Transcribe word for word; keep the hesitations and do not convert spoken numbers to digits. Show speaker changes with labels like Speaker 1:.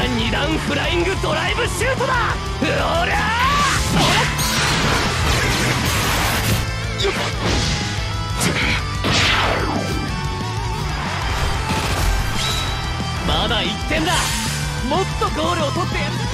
Speaker 1: 二段フライングドライブシュートだ。おりゃーよっまだいってんだ。もっとゴールを取ってやる。